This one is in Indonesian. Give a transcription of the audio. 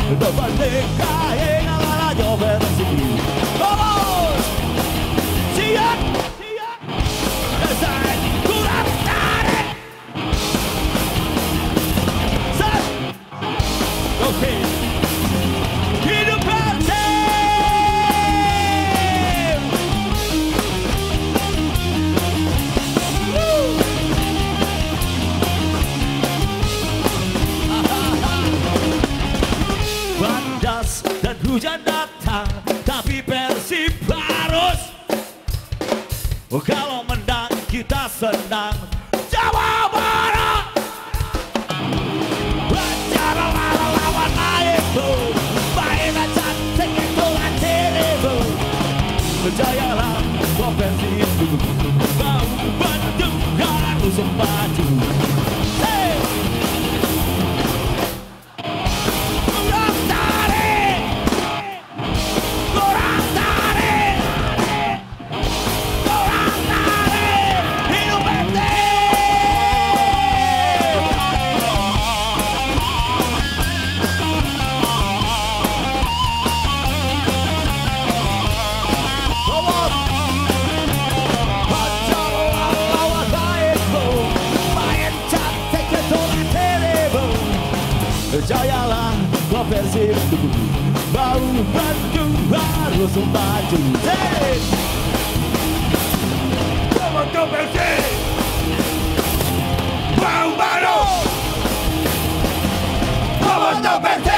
Merdeka yang alanya Persib. Vamos! Siap! Selesai! Kurang tarik! Set! Oke! Hidup Persib! Bandas dan hujan datang, tapi Persib harus. Oh, kalau menang kita senang. Jawa Barat. Bicara lawan itu, mainan cantik itulah dirimu. Berjayalah buat Persib, bau Bandung harus maju. Hey! Jayalah buat Persib, bau Bandung harus maju. Hey! Come on, Persib, bau Bandung, come on, Persib.